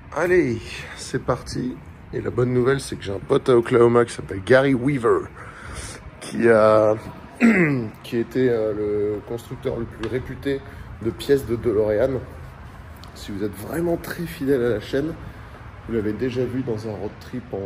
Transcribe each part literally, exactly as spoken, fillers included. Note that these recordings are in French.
Allez, c'est parti. Et la bonne nouvelle, c'est que j'ai un pote à Oklahoma qui s'appelle Gary Weaver, qui a qui était euh, le constructeur le plus réputé de pièces de DeLorean. Si vous êtes vraiment très fidèle à la chaîne, vous l'avez déjà vu dans un road trip en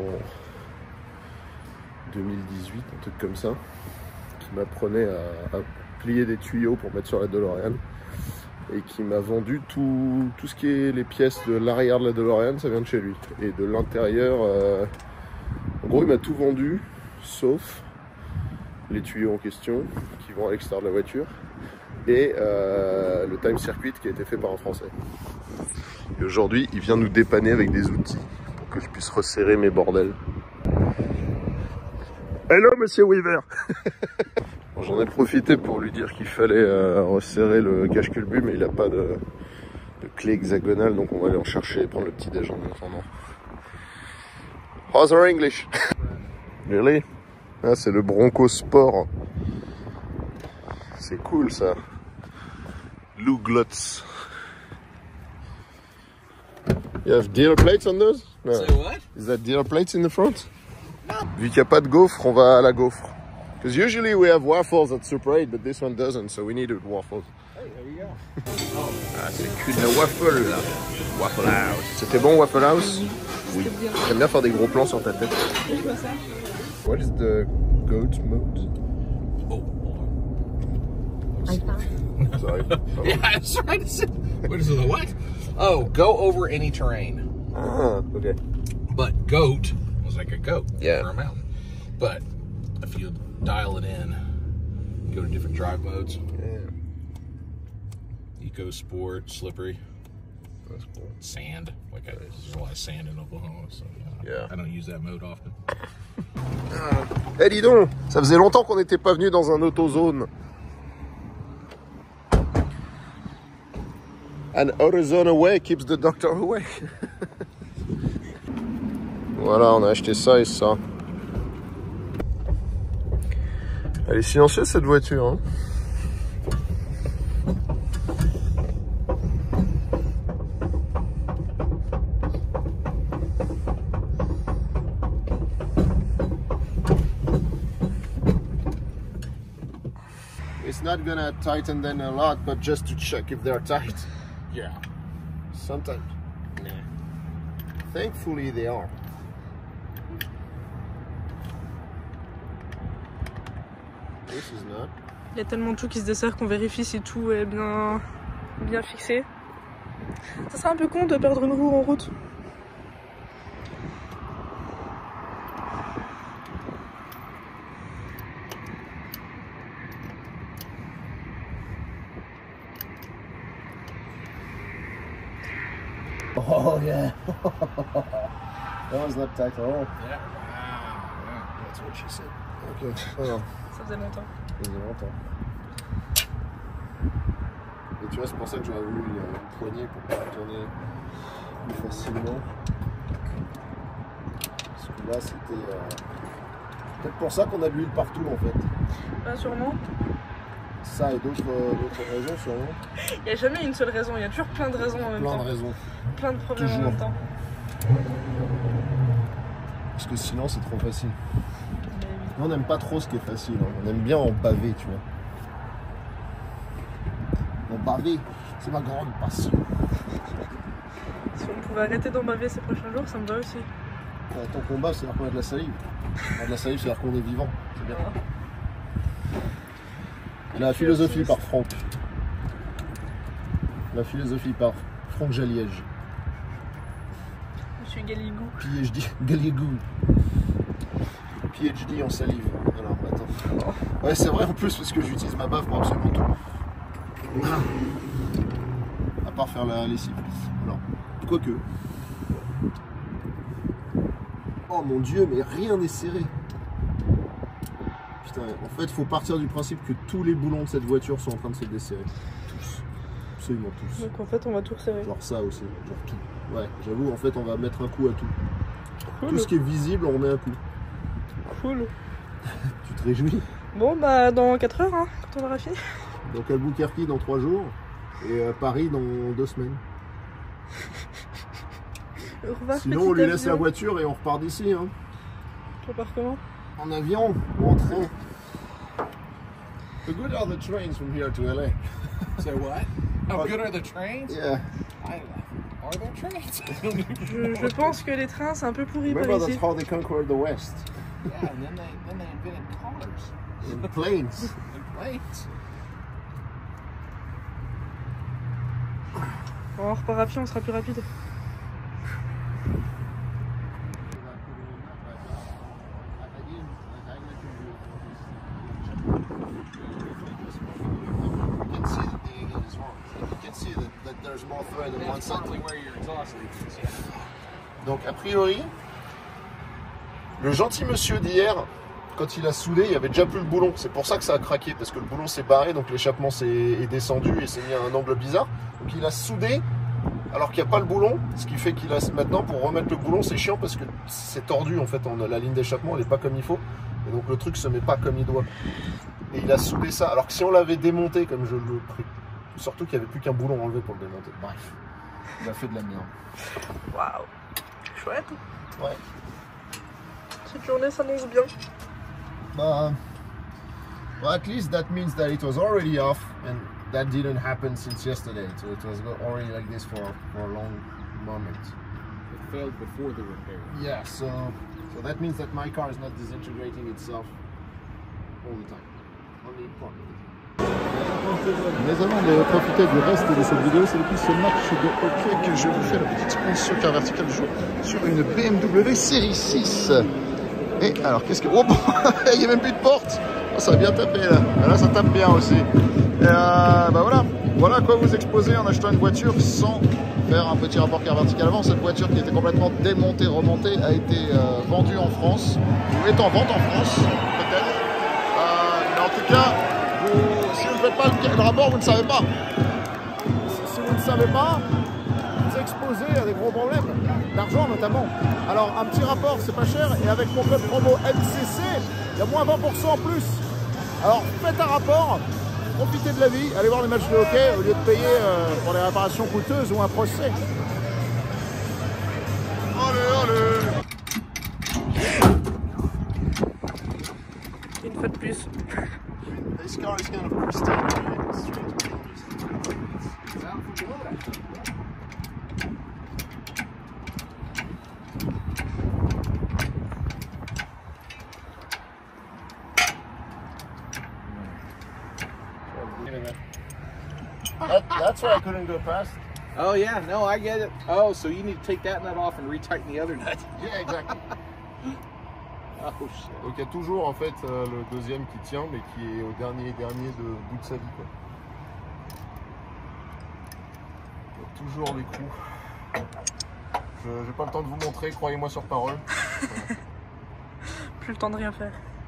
deux mille dix-huit, un truc comme ça, qui m'apprenait à, à plier des tuyaux pour mettre sur la DeLorean. Et qui m'a vendu tout, tout ce qui est les pièces de l'arrière de la DeLorean, ça vient de chez lui. Et de l'intérieur, euh, en gros il m'a tout vendu, sauf les tuyaux en question, qui vont à l'extérieur de la voiture, et euh, le time circuit qui a été fait par un Français. Et aujourd'hui, il vient nous dépanner avec des outils, pour que je puisse resserrer mes bordels. Hello Monsieur Weaver. J'en ai profité pour lui dire qu'il fallait euh, resserrer le cache-culbut, mais il n'a pas de, de clé hexagonale, donc on va aller en chercher et prendre le petit déjeuner en attendant. How's our English? Really? Ah, c'est le Bronco Sport. C'est cool ça. Lou Glutz. You have dealer plates on those? No. Say what? Is that dealer plates in the front? No. Vu qu'il n'y a pas de gaufre, on va à la gaufre. Because usually we have waffles at Super eight, but this one doesn't, so we needed waffles. Hey, there you go. Ah, c'est le cul de la waffle là. Waffle House. C'était bon Waffle House? Oui. J'aime bien faire des gros plans sur ta tête. What is the goat mode? Oh, hold on. I found. Sorry. Oh. Yeah, I was trying to say. What is it? The what? Oh, go over any terrain. Ah, okay. But goat was like a goat Yeah. for a mountain. But if you dial it in, go to different drive modes. Yeah. Eco, sport, slippery, That's cool. sand. Like I, there's a lot of sand in Oklahoma, so uh, Yeah. I don't use that mode often. Eh dis donc, ça faisait longtemps qu'on n'était pas venu dans un autozone. An autozone away keeps the doctor away. Voilà, on a acheté ça et ça. Elle est silencieuse cette voiture, hein. It's not gonna tighten them a lot, but just to check if they're tight. Yeah. Sometimes. Nah. Thankfully they are. This is not. Il y a tellement tout qui se dessert qu'on vérifie si tout est bien, bien fixé. Ça serait un peu con de perdre une roue en route. Oh yeah. That was not tight at all. Yeah. Ah, yeah. That's what she said. Ok. Alors, Ça faisait longtemps. ça faisait longtemps. Et tu vois, c'est pour ça que j'aurais voulu une, une poignée pour pouvoir tourner plus facilement. Parce que là, c'était euh... peut-être pour ça qu'on a de l'huile partout en fait. Bah sûrement. Ça et d'autres euh, d'autres raisons sûrement. Il n'y a jamais une seule raison, il y a toujours plein de raisons en même Plein temps. de raisons. Plein de problèmes Toujours. en même temps. Parce que sinon c'est trop facile. Mais oui. Nous on n'aime pas trop ce qui est facile, hein. On aime bien en baver, tu vois. En baver, c'est ma grande passion. Si on pouvait arrêter d'en baver ces prochains jours, ça me va aussi. Euh, Tant qu'on bave, c'est-à-dire qu'on a de la salive. On a de la salive, c'est-à-dire qu'on est vivant. C'est bien. La philosophie par Franck. La philosophie par Franck Jaliège. Monsieur Galigou. P H D, Galigou. P H D en salive. Alors, attends. Ouais, c'est vrai en plus, parce que j'utilise ma bave pour absolument tout. À part faire la lessive. Alors, quoique. Oh mon dieu, mais rien n'est serré. Putain, en fait, il faut partir du principe que tous les boulons de cette voiture sont en train de se desserrer. Tous. Absolument tous. Donc en fait, on va tout resserrer. Genre ça aussi, genre tout. Ouais, j'avoue, en fait, on va mettre un coup à tout. Cool. Tout ce qui est visible, on met un coup. Cool. Tu te réjouis? Bon, bah dans quatre heures, hein, quand on aura fini. Donc Albuquerque dans trois jours et euh, Paris dans deux semaines. Au revoir, Sinon, petit on lui laisse avion. la voiture et on repart d'ici. Hein. Tu repars comment? En avion ou en train. How good are the trains from here to L A? Say what? How good are the trains? Yeah. I, are there trains? Je, je pense que les trains c'est un peu pourri par Remember ici. that's how they conquered the West. Yeah, and then they then they invented cars In planes. and planes. Bon, on repart à pied, on sera plus rapide. That's probably where your exhaust leaks. Yeah. Donc a priori, le gentil monsieur d'hier, quand il a soudé, il y avait déjà plus le boulon. C'est pour ça que ça a craqué, parce que le boulon s'est barré, donc l'échappement s'est est descendu et s'est mis à un angle bizarre. Donc il a soudé alors qu'il n'y a pas le boulon, ce qui fait qu'il a maintenant pour remettre le boulon, c'est chiant parce que c'est tordu en fait, on a la ligne d'échappement, elle n'est pas comme il faut, et donc le truc se met pas comme il doit. Et il a soudé ça, alors que si on l'avait démonté comme je le prie, surtout qu'il n'y avait plus qu'un boulon enlevé pour le démonter. Bref, il a fait de la merde. Waouh, chouette. Ouais. Cette journée s'annonce bien. But, well, at least that means that it was already off, and that didn't happen since yesterday. So it was already like this for, for a long moment. It failed before the repair. Yeah, so so that means that my car is not disintegrating itself all the time. Only part of it. Mais avant de profiter du reste de cette vidéo, c'est depuis ce match de hockey que je vous fais la petite sponsor car verticale du jour sur une B M W série six. Et alors, qu'est-ce que... Oh, il n'y a même plus de porte. Oh, ça a bien tapé là. Là, ça tape bien aussi. Et euh, bah voilà. Voilà à quoi vous exposez en achetant une voiture sans faire un petit rapport car vertical avant. Cette voiture qui était complètement démontée, remontée, a été euh, vendue en France. Ou est en vente en France, peut-être. Euh, mais en tout cas, vous, si vous ne faites pas le, le rapport, vous ne savez pas. Si vous ne savez pas, vous exposez à des gros problèmes. D'argent notamment. Alors un petit rapport c'est pas cher et avec mon code promo M C C il y a moins vingt pour cent en plus. Alors faites un rapport, profitez de la vie, allez voir les matchs de hockey au lieu de payer euh, pour des réparations coûteuses ou un procès. Allez, allez. Une fois de plus. This car is kind of pristine. That, that's why I couldn't go past. Oh yeah, no, I get it. Oh, so you need to take that nut off and retighten the other nut. Yeah, exactly. Oh shit. Donc il y a toujours en fait euh, le deuxième qui tient, mais qui est au dernier dernier de bout de sa vie, quoi. Il y a toujours les coups. Je n'ai pas le temps de vous montrer, croyez-moi sur parole. Voilà. Plus le temps de rien faire.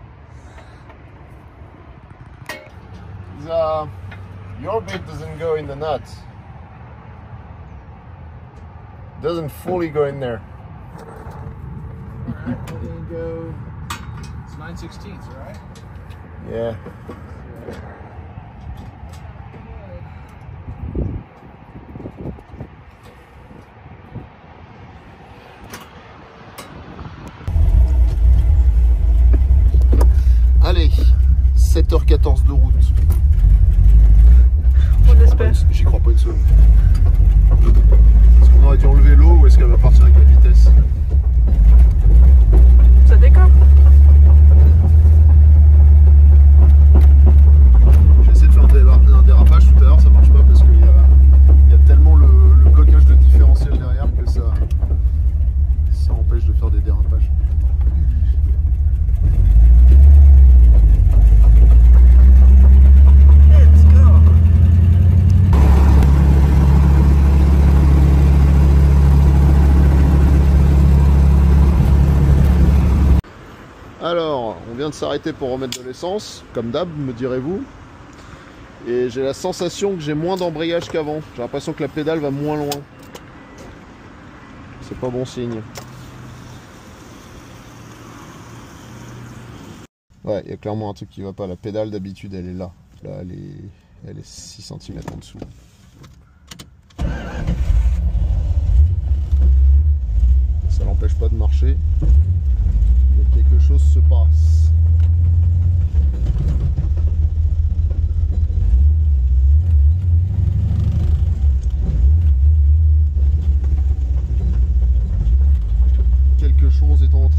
The, your bit doesn't go in the nut. Doesn't fully go in there. Alright, well then go. It's nine sixteenths, right? Yeah. Allez, sept heures quatorze de route. On espère. J'y crois pas une seconde. Est-ce qu'on aurait dû enlever l'eau ou est-ce qu'elle va partir avec la vitesse? Ça décolle. J'ai essayé de faire un, déra un dérapage tout à l'heure, ça marche pas parce qu'il y a, y a tellement le, le blocage de différentiel derrière que ça, ça empêche de faire des dérapages. Alors, on vient de s'arrêter pour remettre de l'essence, comme d'hab, me direz-vous. Et j'ai la sensation que j'ai moins d'embrayage qu'avant. J'ai l'impression que la pédale va moins loin. C'est pas bon signe. Ouais, il y a clairement un truc qui va pas. La pédale d'habitude, elle est là. Là, elle est, elle est six centimètres en dessous.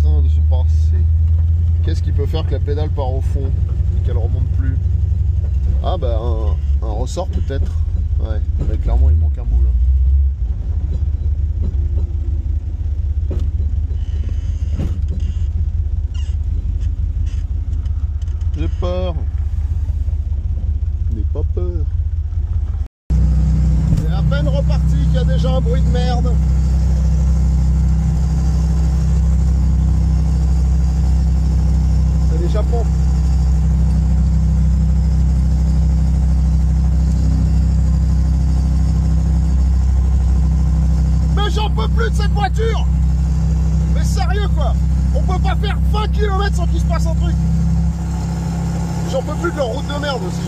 train de se passer. Qu'est-ce qui peut faire que la pédale part au fond et qu'elle remonte plus? Ah bah un, un ressort peut-être. Ouais, mais clairement il manque un bout là. J'ai peur. N'aie pas peur. C'est à peine reparti qu'il y a déjà un bruit de merde. C'est les Japon. Mais j'en peux plus de cette voiture. Mais sérieux quoi. On peut pas faire vingt kilomètres sans qu'il se passe un truc. J'en peux plus de leur route de merde aussi.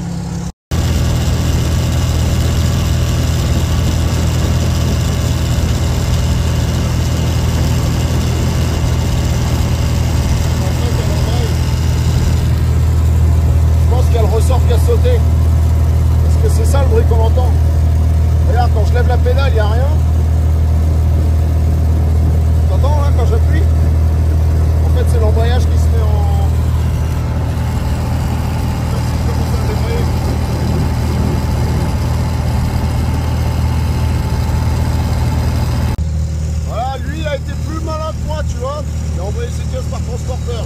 Je pense qu'il y a le ressort qui a sauté. Parce que c'est ça le bruit qu'on entend. Regarde, quand je lève la pédale, il n'y a rien. T'entends là quand j'appuie? En fait, c'est l'embrayage qui se met en... Voilà, lui il a été plus malin que moi, tu vois. Il a envoyé ses pièces par transporteur.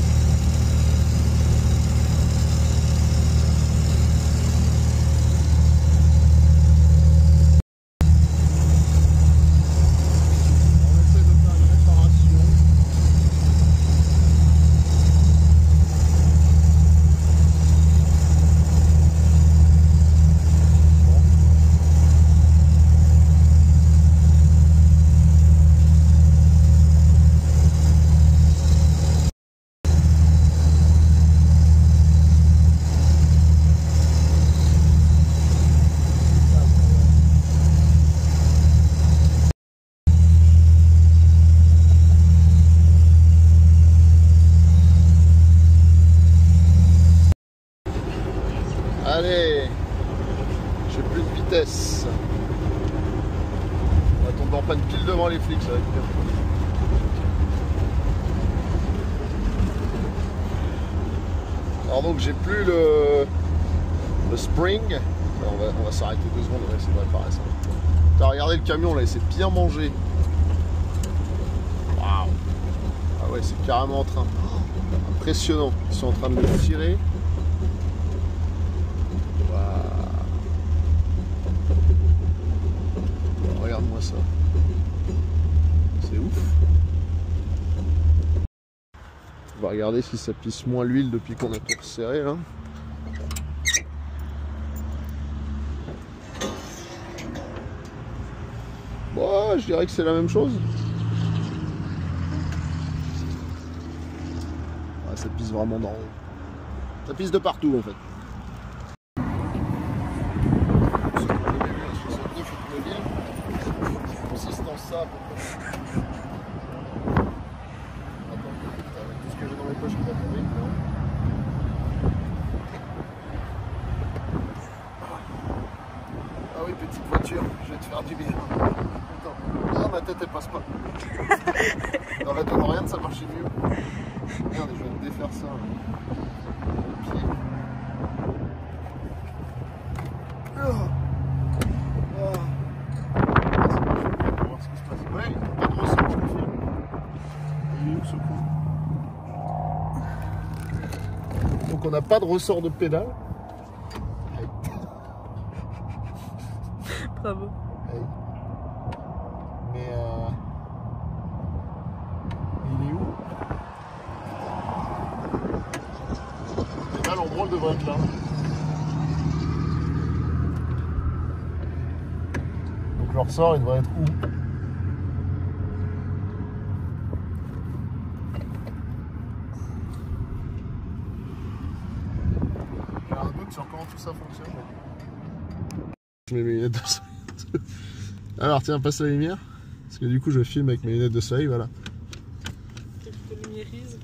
On essaie de faire une réparation. Allez, j'ai plus de vitesse. On va tomber en panne pile devant les flics, ça va être bien. Alors donc j'ai plus le, le spring. Alors on va, on va s'arrêter deux secondes, on va essayer de réparer ça. T'as regardé le camion là, il s'est bien mangé. Waouh. Ah ouais, c'est carrément en train. Oh, impressionnant. Ils sont en train de le tirer. Regarde-moi ça. C'est ouf. On va regarder si ça pisse moins l'huile depuis qu'on a tout resserré là. Bon, je dirais que c'est la même chose. Ah, ça pisse vraiment dans... Ça pisse de partout en fait. Consistance ça à peu près. Attends, avec tout ce que j'ai dans mes poches qui va tomber. Ah oui, petite voiture, je vais te faire du bien. Attends, ah ma tête elle passe pas. Dans la DeLorean ça marchait mieux. Merde, je vais me défaire ça. Le pied. Oh. Donc on n'a pas de ressort de pédale. Bravo. Hey. Mais euh... il est où? Le pédale en gros elle devrait être là. Donc le ressort il devrait être où? Sur comment tout ça fonctionne. Je mets mes lunettes de soleil. Alors tiens, passe la lumière. Parce que du coup je filme avec mes lunettes de soleil, voilà. Tu te lumérises.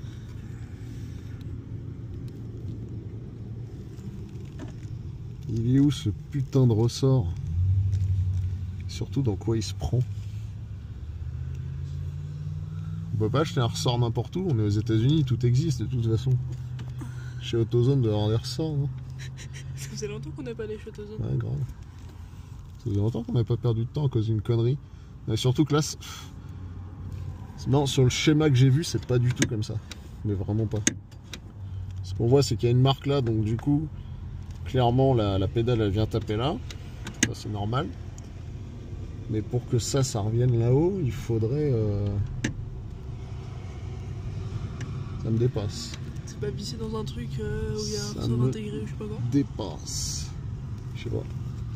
Il est où ce putain de ressort? Surtout dans quoi il se prend? On peut pas acheter un ressort n'importe où, on est aux États-Unis, tout existe de toute façon. Chez AutoZone, il doit y avoir des ressorts, non? Ça faisait longtemps qu'on n'a pas allé chez AutoZone. Ouais, grave. Ça faisait longtemps qu'on n'avait pas perdu de temps à cause d'une connerie. Mais surtout que là, non, sur le schéma que j'ai vu, c'est pas du tout comme ça. Mais vraiment pas. Ce qu'on voit, c'est qu'il y a une marque là, donc du coup, clairement, la, la pédale, elle vient taper là. Ça, c'est normal. Mais pour que ça, ça revienne là-haut, il faudrait... Euh... Ça me dépasse. C'est pas vissé dans un truc euh, où il y a un Ça ressort me intégré ou je sais pas quoi. Dépasse. Je sais pas.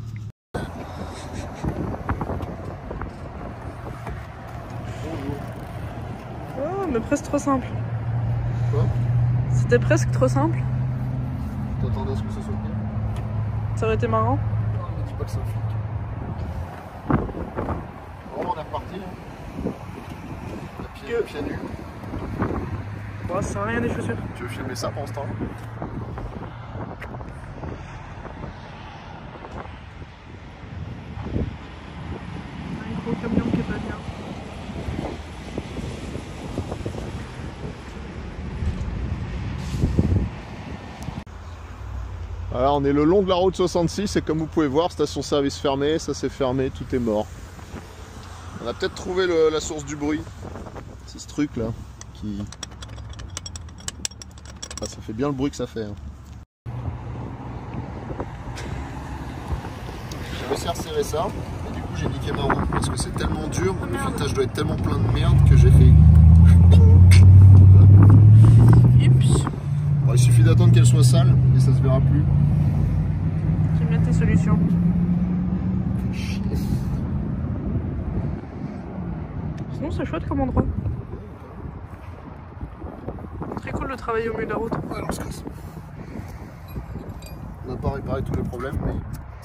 Oh, mais presque trop simple. Quoi? C'était presque trop simple. T'attendais à ce que ça soit bien? Ça aurait été marrant. Non, mais dis pas que c'est un flic. Bon, on est reparti. Hein. Pieds, Que... pieds nus. Bon, ça sert à rien des chaussures. Tu veux filmer ça pendant ce temps? Un gros camion qui est pas bien. Voilà, on est le long de la route soixante-six et comme vous pouvez voir, station-service fermée, ça c'est fermé, tout est mort. On a peut-être trouvé le, la source du bruit. C'est ce truc là qui... Ah, ça fait bien le bruit que ça fait. Hein. J'ai réussi à resserrer ça et du coup j'ai niqué ma roue parce que c'est tellement dur, le filetage doit être tellement plein de merde que j'ai fait... Oups. Bon, il suffit d'attendre qu'elle soit sale et ça se verra plus. J'aime bien tes solutions. Sinon c'est chouette comme endroit. Très cool de travailler au milieu de la route. Ouais, on se casse. On n'a pas réparé tous les problèmes, mais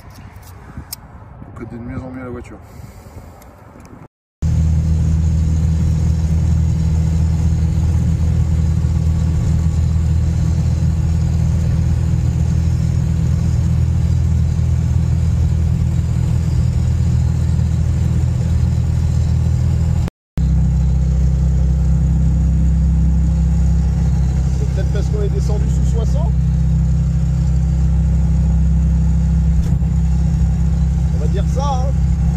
on peut coder de mieux en mieux la voiture. Parce qu'on est descendu sous soixante. On va dire ça, hein.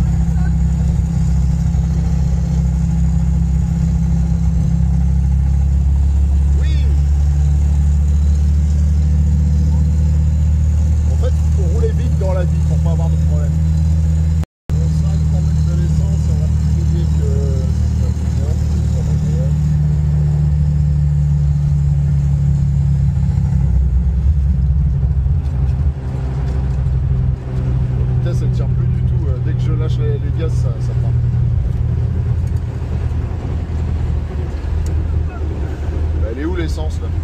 Oui. En fait, il faut rouler vite dans la vie pour pas avoir de problème. On s'arrête pour mettre de l'essence et on va trouver que... Ça ne tient plus du tout, dès que je lâche les, les gaz ça, ça part. Bah, elle est où l'essence là?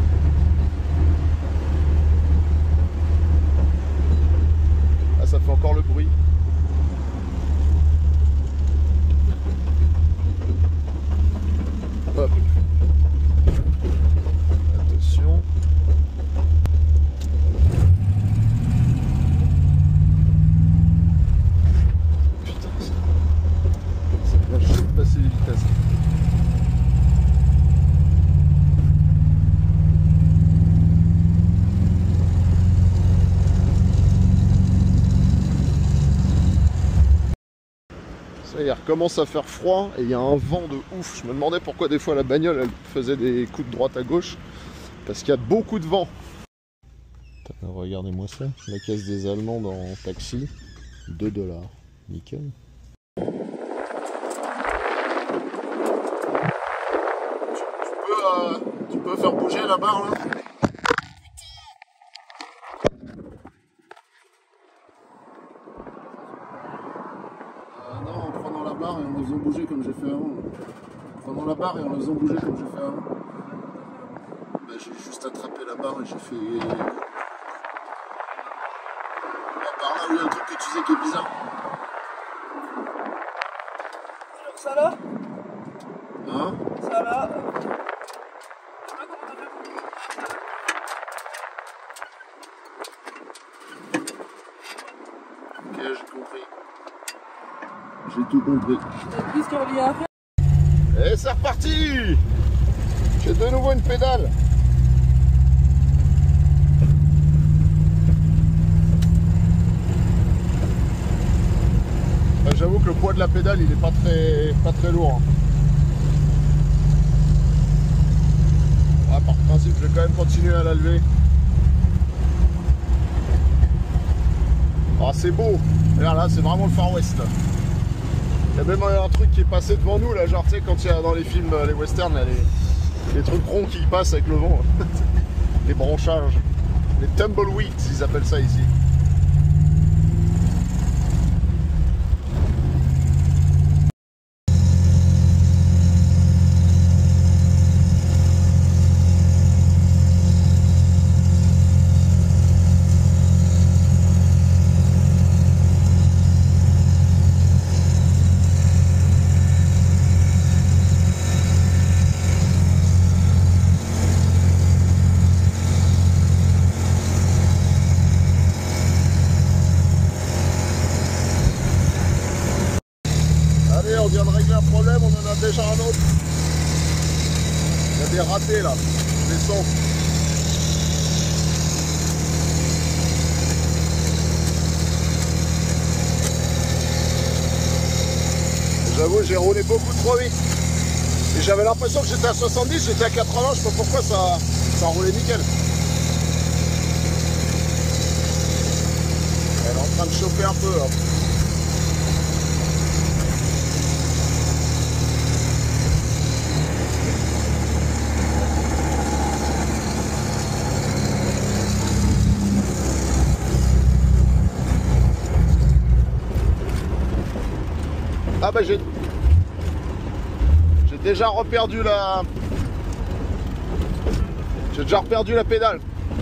Ah, ça fait encore le bruit. Hop. Attention. Passer les vitesses. Ça y est, il recommence à faire froid et il y a un vent de ouf. Je me demandais pourquoi des fois la bagnole elle faisait des coups de droite à gauche. Parce qu'il y a beaucoup de vent. Regardez-moi ça, la caisse des Allemands en taxi, deux dollars. Nickel. Euh, tu peux faire bouger la barre là? Euh, non, en prenant la barre et en le faisant bouger comme j'ai fait avant. En prenant la barre et en le faisant bouger comme j'ai fait avant. Ben, j'ai juste attrapé la barre et j'ai fait... Là, par là où il y a le truc que tu sais qui est bizarre. Ça là? Hein? Ça là? Ok, j'ai compris. J'ai tout compris. T'as plus ce qu'il y a à faire? Et c'est reparti. J'ai de nouveau une pédale. J'avoue que le poids de la pédale il est pas très, pas très lourd. Ah, par principe je vais quand même continuer à la lever. Ah, c'est beau. Regarde là, c'est vraiment le Far West. Là. Il y a même un truc qui est passé devant nous là, genre tu sais quand il y a dans les films, les westerns, là, les, les trucs ronds qui passent avec le vent. Les branchages. Les tumbleweeds ils appellent ça ici. On vient de régler un problème, on en a déjà un autre. Il y a des ratés là, des sons. J'avoue, j'ai roulé beaucoup trop vite. Et j'avais l'impression que j'étais à soixante-dix, j'étais à quatre-vingts, je sais pas pourquoi ça, ça roulait nickel. Elle est en train de chauffer un peu là. Ah bah j'ai j'ai déjà reperdu la j'ai déjà reperdu la pédale.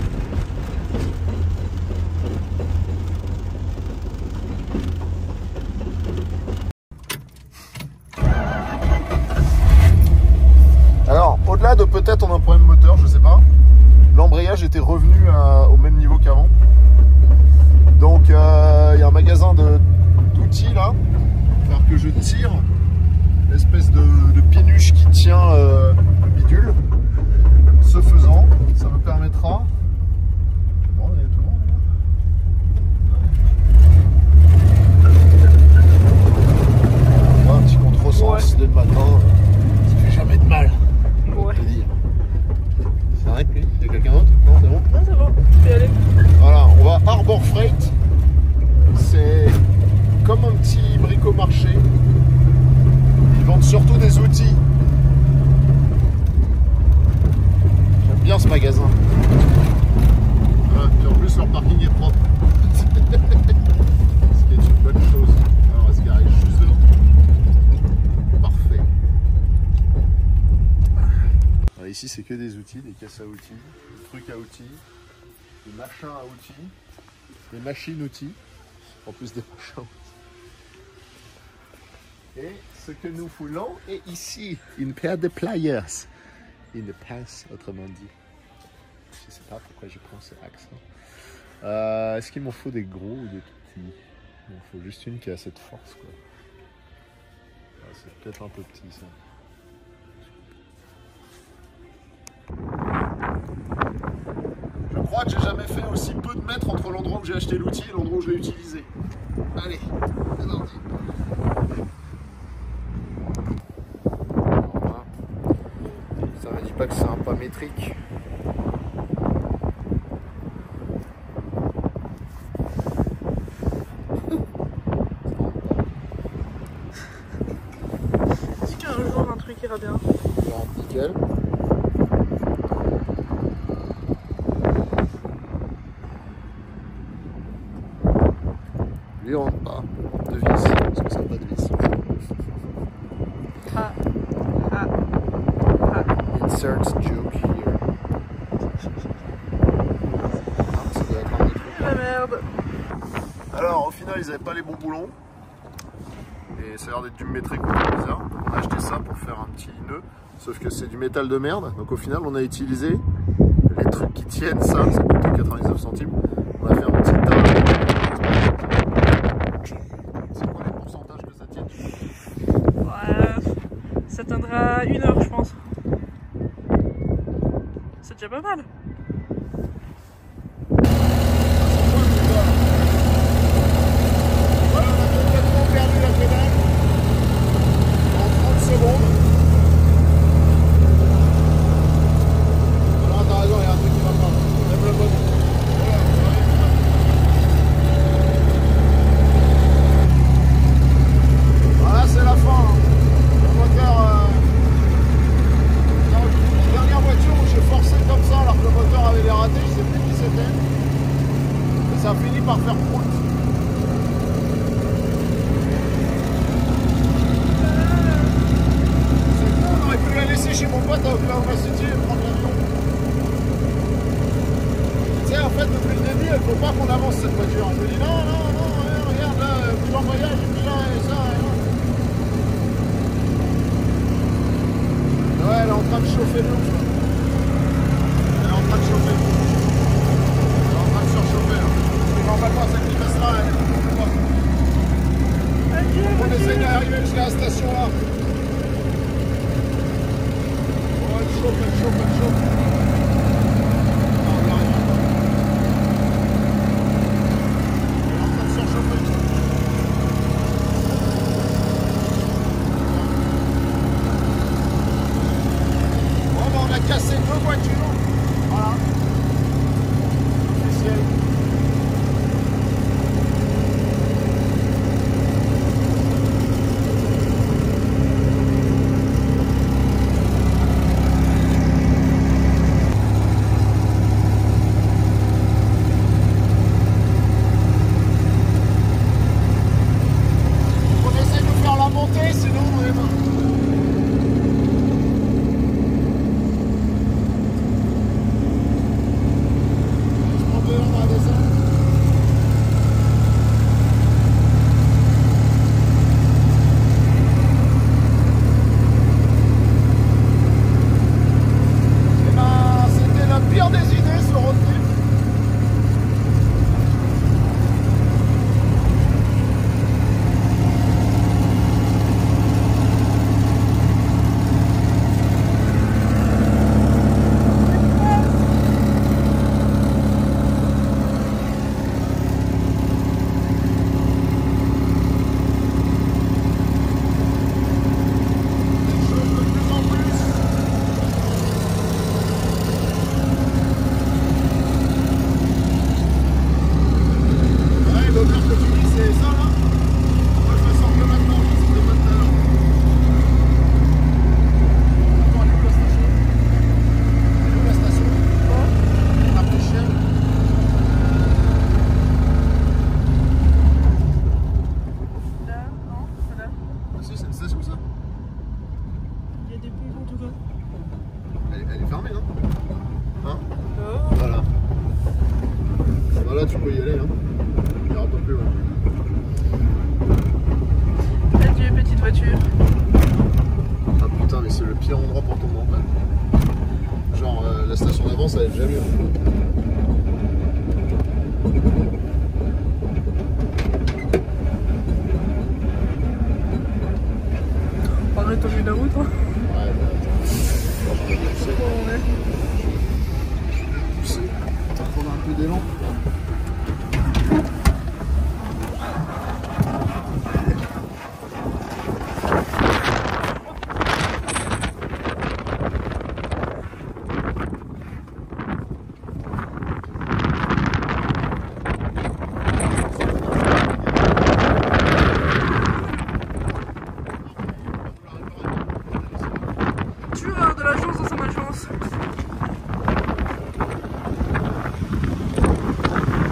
Alors au-delà de peut-être on a un problème moteur, je sais pas, l'embrayage était revenu à, au même niveau qu'avant. Donc il euh, y a un magasin de d'outils là. Que je tire l'espèce de, de pinuche qui tient euh, le bidule. Ce faisant, ça me permettra. Bon, il y a tout le monde, là. Un petit contresens ouais. Dès le matin, ça fait jamais de mal. Ouais. Te dire. C'est vrai que il y a quelqu'un d'autre? Non, c'est bon. Non, c'est bon, tu peux y aller. Voilà, on va à Harbor Freight. C'est comme un petit brico-marché. Ils vendent surtout des outils. J'aime bien ce magasin. Voilà, et en plus leur parking est propre. Ce qui est une bonne chose. Alors on va se garer juste devant. Parfait. Alors, ici c'est que des outils, des caisses à outils, des trucs à outils, des machins à outils, des machines outils, en plus des machins à outils. Et ce que nous voulons est ici, une paire de pliers. Une pince, autrement dit. Je ne sais pas pourquoi je prends ce accent. Euh, Est-ce qu'il m'en faut des gros ou des petits? Il m'en faut juste une qui a cette force, quoi. Ah, c'est peut-être un peu petit, ça. Je crois que j'ai jamais fait aussi peu de mètres entre l'endroit où j'ai acheté l'outil et l'endroit où je l'ai utilisé. Allez, c'est parti. Ça ne dit pas que c'est un pas métrique. Est-ce qu'un jour un truc ira bien? Nickel. Lui on rentre pas de vis, parce que ça n'a pas de vis. Ah. Ah. Ah. Insert joke here. Ah, ça doit être un autre truc. La merde. Alors au final ils n'avaient pas les bons boulons. Et ça a l'air d'être du métrique ou du bizarre. On a acheté ça pour faire un petit nœud. Sauf que c'est du métal de merde. Donc au final on a utilisé les trucs qui tiennent ça. Ça coûte quatre-vingt-dix-neuf centimes. On a fait un petit tas. C'est quoi les pourcentages que ça tient? Ouais. Ça tiendra une heure, je pense. C'est déjà pas mal. Voilà, on a complètement perdu la pédale en trente secondes. Alors t'as raison, il y a un truc qui va pas. Lève le botton. Voilà, c'est la fin. Le moteur. Euh... La dernière voiture où j'ai forcé comme ça alors que le moteur avait les ratés, je sais plus qui c'était. Et ça a fini par faire prout. C'est con, on aurait pu la laisser chez mon pote à Oklahoma City et prendre l'avion. Tu sais, en fait, depuis le début, il ne faut pas qu'on avance cette voiture. Je me dis non, non, non, regarde là, plusieurs voyages, et puis là, et ça, et là. Ouais, elle est en train de chauffer de ouf. Elle est en train de chauffer. Elle est en train de surchauffer là. On va voir cette vitesse là. On essaie d'arriver jusqu'à la station là. Oh, elle chauffe, elle chauffe, elle chauffe. Non, on arrive pas. Elle est en train de surchauffer. On a cassé deux voitures. Voilà. Officiel. On essaie de faire la montée, sinon on est mort. Voilà, tu peux y aller. Hein. Il y aura pas plus. Ouais. Adieu, petite voiture. Ah putain, mais c'est le pire endroit pour tomber en panne. Genre, euh, la station d'avant, ça allait déjà mieux. Arrête au milieu de la route. Hein. Ouais, bah, C'est bon, on est. Pousser. On a un peu d'élan. Tu vas avoir de la chance dans sa malchance.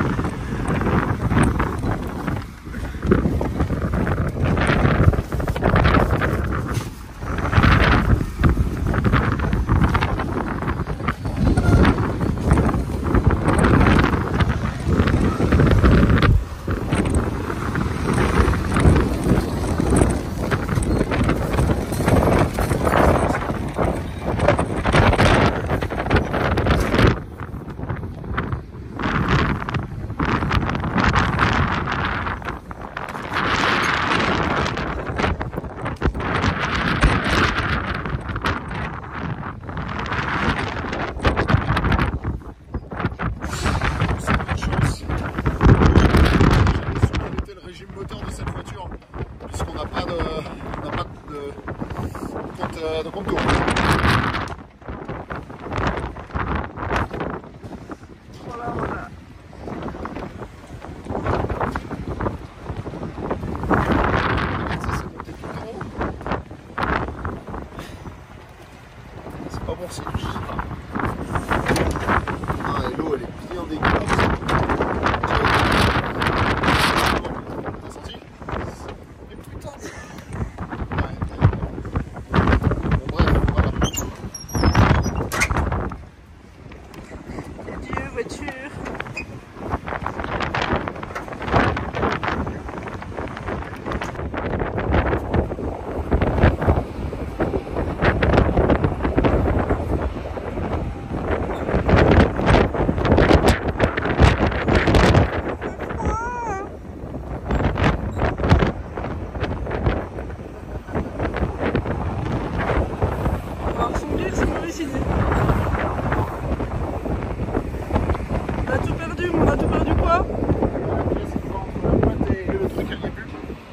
on n'a pas de compte, euh, de compte tour. Voilà, voilà. Ça c'est monté tout en haut. C'est pas bon signe, je sais pas. Ah, et l'eau elle est bien dégueulasse. T'as senti? Mais putain de... Ouais, bon bref, voilà. Adieu voiture. On a tout perdu, mais on a tout perdu quoi? Le truc elle y est plus.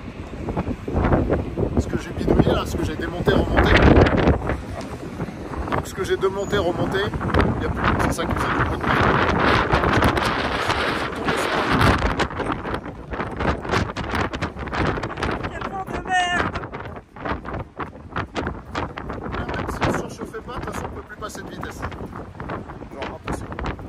Ce que j'ai bidouillé là, ce que j'ai démonté, remonté. Donc ce que j'ai démonté, remonté, il n'y a plus. C'est ça qui me fait du bruit. Quel vent de merde! Même si on ne surchauffait pas, de toute façon on ne peut plus passer de vitesse. Genre impossible.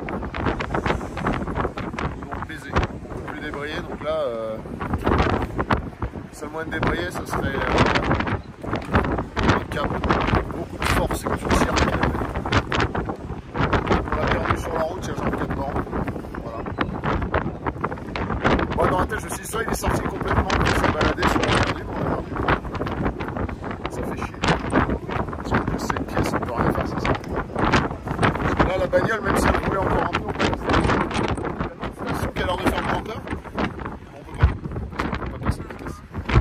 Ils vont baiser. On ne peut plus débrayer, donc là, euh, le seul moyen de débrayer, ce serait euh, un câble. Beaucoup de force et que tu tires. On l'a perdu sur la route, il y a genre quatre bornes. Voilà. Moi dans la tête, je me suis dit, soit il est sorti complètement, il s'est baladé, soit il a perdu, mais on l'a perdu. Ça fait chier. Parce que plus c'est une pièce, on peut rien faire, c'est ça. Parce que là, la bagnole, même si elle roulait encore un peu, on peut la faire. L'impression qu'elle a l'air de faire le moteur, mais on peut pas. On peut pas passer de vitesse.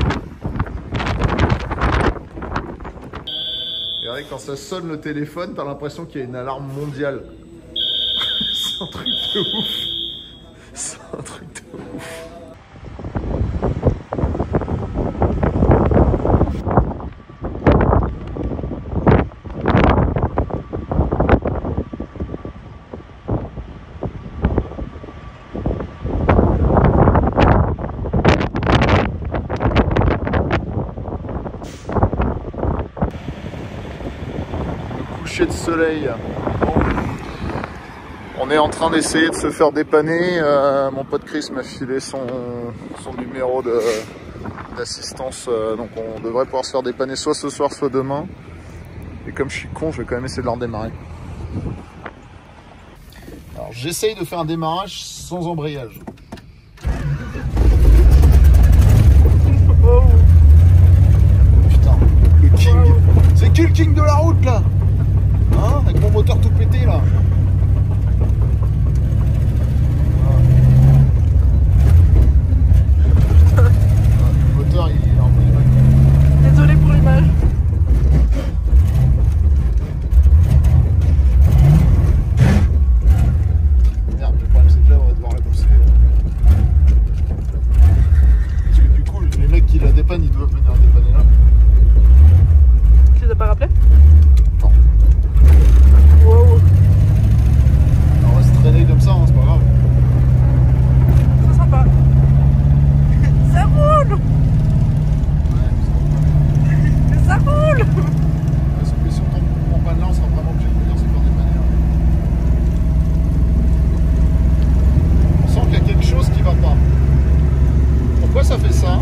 Et regardez, quand ça sonne le téléphone, t'as l'impression qu'il y a une alarme mondiale. C'est un truc de ouf. C'est un truc de ouf. De soleil. On est en train d'essayer de se faire dépanner. Euh, mon pote Chris m'a filé son, son numéro d'assistance. Euh, donc on devrait pouvoir se faire dépanner soit ce soir, soit demain. Et comme je suis con, je vais quand même essayer de leur démarrer. Alors j'essaye de faire un démarrage sans embrayage. Oh. Putain, le king. C'est qui le king de la route là? Hein, avec mon moteur tout pété là. Le moteur il est un peu mal. Désolé pour l'image. Merde, le problème c'est que là on va devoir la pousser. Parce que du coup les mecs qui la dépannent ils doivent venir la dépanner là. Tu les as pas rappelés? Non. Wow. Alors, on va se traîner comme ça, hein, c'est pas grave. C'est sympa. Ça roule. Ouais, Ça roule. parce que si on tombe en panne là, on sera vraiment obligé de venir se faire dépanner. Là. On sent qu'il y a quelque chose qui va pas. Pourquoi ça fait ça?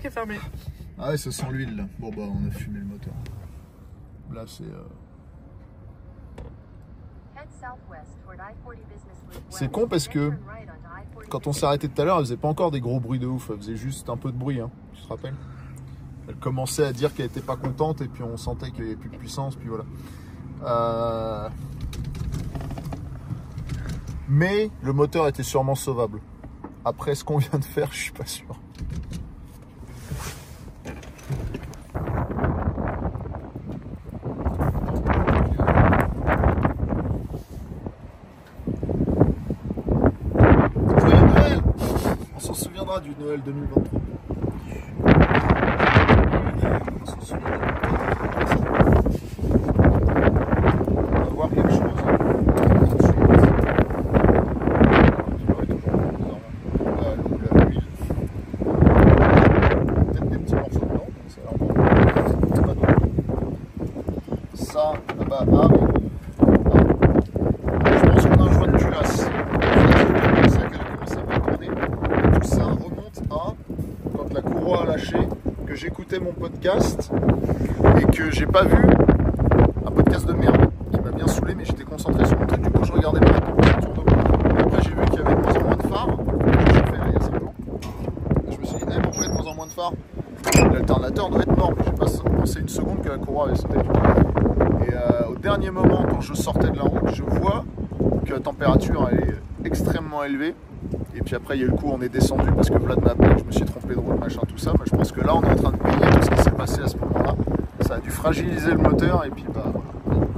qui est fermé. Ah ouais, ça sent l'huile là. Bon bah on a fumé le moteur. Là c'est... Euh... C'est con parce que quand on s'est arrêté tout à l'heure, elle faisait pas encore des gros bruits de ouf, elle faisait juste un peu de bruit, hein. Tu te rappelles? Elle commençait à dire qu'elle était pas contente et puis on sentait qu'il n'y avait plus de puissance, puis voilà. Euh... Mais le moteur était sûrement sauvable. Après ce qu'on vient de faire, je suis pas sûr. Du Noël deux mille vingt-trois. On s'en souvient. On va voir quelque chose. Peut-être des petits morceaux de blanc, ça a l'air bon. Ça, là-bas, ah, je pense qu'on a un joint de culasse. Quand la courroie a lâché, que j'écoutais mon podcast et que j'ai pas vu un podcast de merde qui m'a bien saoulé, mais j'étais concentré sur mon truc, du coup je regardais pas la température d'eau. Et après j'ai vu qu'il y avait de moins en moins de phares, j'ai fait il y a cinq jours. Et je me suis dit, eh, pourquoi il y a de moins en moins de phares? L'alternateur doit être mort, mais j'ai pas pensé une seconde que la courroie avait sauté. Et euh, au dernier moment, quand je sortais de la route, je vois que la température elle est extrêmement élevée. Et puis après il y a eu le coup, on est descendu parce que Vlad m'a appelé, je me suis trompé de route, machin, tout ça. Mais je pense que là on est en train de payer tout ce qui s'est passé à ce moment-là. Ça a dû fragiliser le moteur et puis bah voilà.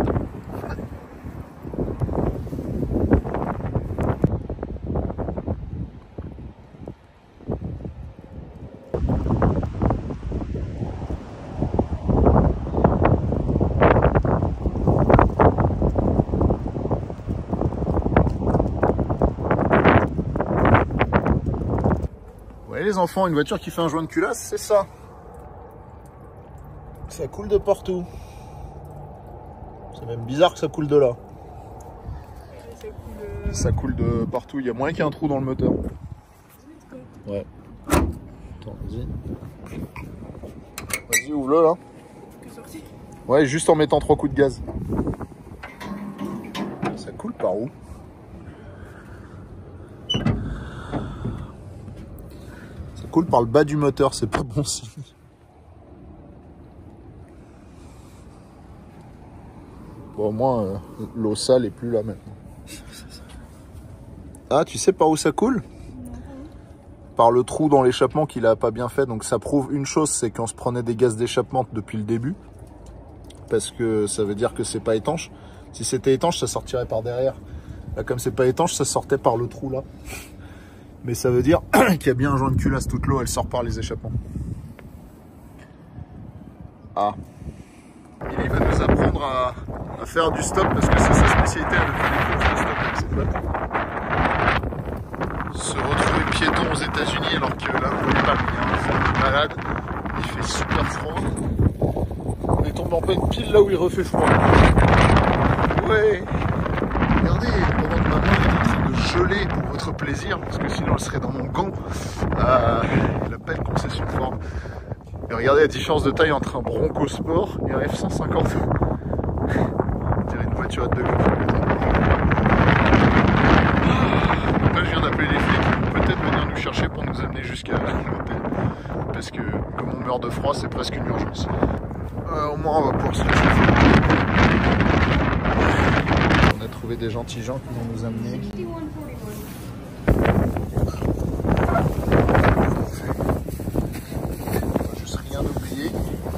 Les enfants, une voiture qui fait un joint de culasse, c'est ça. Ça coule de partout. C'est même bizarre que ça coule de là. Ça coule, euh... ça coule de partout. Il y a moins qu'il y ait un trou dans le moteur. Ouais. Attends, vas-y. Vas-y, ouvre-le là. Ouais, juste en mettant trois coups de gaz. Ça coule par où? Coule par le bas du moteur, c'est pas bon signe. Bon, au moins, euh, l'eau sale est plus là maintenant. Ah, tu sais par où ça coule? Par le trou dans l'échappement qu'il a pas bien fait. Donc ça prouve une chose, c'est qu'on se prenait des gaz d'échappement depuis le début. Parce que ça veut dire que c'est pas étanche. Si c'était étanche, ça sortirait par derrière. Là, comme c'est pas étanche, ça sortait par le trou là. Mais ça veut dire qu'il y a bien un joint de culasse, toute l'eau elle sort par les échappements. Ah. Il va nous apprendre à, à faire du stop parce que c'est sa spécialité, elle fait des courses de stop avec ses potes. Se retrouver piéton aux États-Unis alors que là vous voyez pas, il y a un vent de malade, il fait super froid. On est tombé en pleine pile là où il refait froid. Ouais. Regardez, pendant que ma main est en train de geler pour votre plaisir, parce que sinon elle serait dans mon gant, euh, la belle concession Ford. Et regardez la différence de taille entre un Bronco Sport et un F cent cinquante. On dirait une voiture à deux coffres. Là je viens d'appeler les flics, ils vont peut-être venir nous chercher pour nous amener jusqu'à l'hôtel. Parce que comme on meurt de froid, c'est presque une urgence. Euh, au moins on va pouvoir se laisser faire. On a trouvé des gentils gens qui vont nous amener. On va juste rien oublier.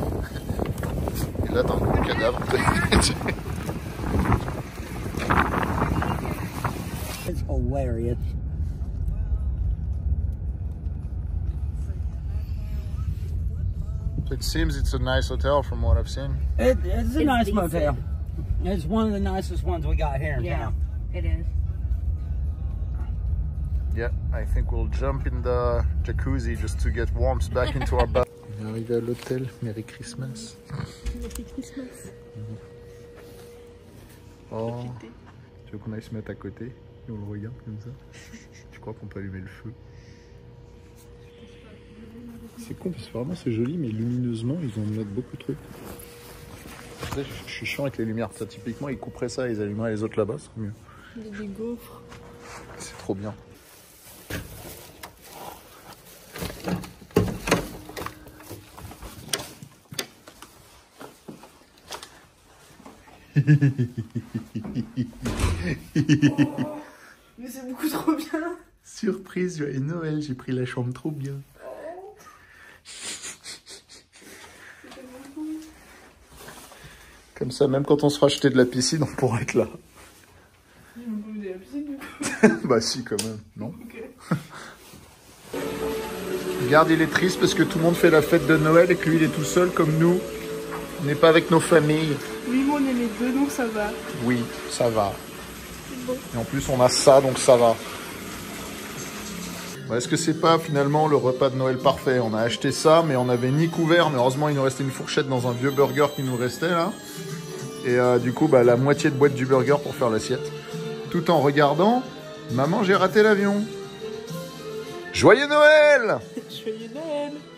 Et là, dans le cadavre. It's hilarious. It seems it's a nice hotel from what I've seen. It, it's a It's nice decent. motel. It's one of the nicest ones we got here in Yeah, town. it is. Yeah, I think we'll jump in the jacuzzi just to get warmth back into our bath. On est arrivé à l'hôtel. Merry Christmas. Merry Christmas. Oh, tu veux qu'on aille se mettre à côté et on le regarde comme ça? Tu crois qu'on peut allumer le feu? C'est con parce que vraiment c'est joli, mais lumineusement ils vont me mettre beaucoup trop. Je suis chiant avec les lumières. Ça, typiquement, ils couperaient ça et ils allumeraient les autres là-bas, c'est mieux. Il y a des gaufres. C'est trop bien. Mais c'est beaucoup trop bien. Surprise, joyeux Noël, j'ai pris la chambre trop bien. Comme ça, même quand on se fera acheter de la piscine, on pourra être là. Ils m'ont pas mis de la piscine du coup. Bah si, quand même, non? Ok. Regarde, il est triste parce que tout le monde fait la fête de Noël et que lui, il est tout seul comme nous. On n'est pas avec nos familles. Oui, moi on est les deux, donc ça va. Oui, ça va. Bon. Et en plus, on a ça, donc ça va. Est-ce que c'est pas finalement le repas de Noël parfait? On a acheté ça, mais on n'avait ni couvert, mais heureusement il nous restait une fourchette dans un vieux burger qui nous restait là. Et euh, du coup, bah, la moitié de boîte du burger pour faire l'assiette. Tout en regardant « Maman, j'ai raté l'avion !» Joyeux Noël! Joyeux Noël!